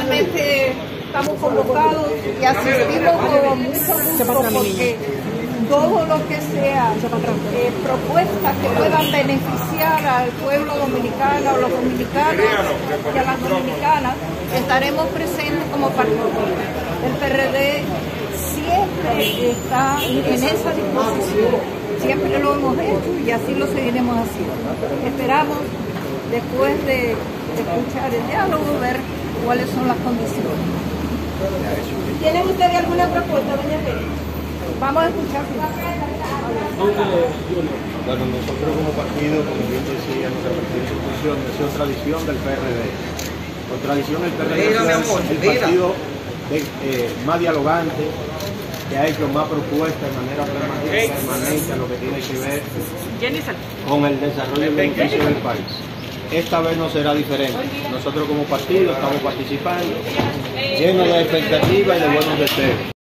realmente estamos convocados y asistimos con mucho gusto porque todo lo que sea propuestas que puedan beneficiar al pueblo dominicano, a los dominicanos y a las dominicanas, estaremos presentes como partido. El PRD siempre está en esa disposición, siempre lo hemos hecho y así lo seguiremos haciendo. Esperamos, después de escuchar el diálogo, ver cuáles son las condiciones. ¿Tienen ustedes alguna propuesta, doña Pérez? Vamos a escuchar. Bueno, nosotros como partido, como bien decía nuestra institución, ha sido tradición del PRD. Por tradición el PRD es el partido más dialogante, que ha hecho más propuestas de manera permanente a lo que tiene que ver con el desarrollo y el beneficio del país. Esta vez no será diferente. Nosotros como partido estamos participando, llenos de expectativas y de buenos deseos.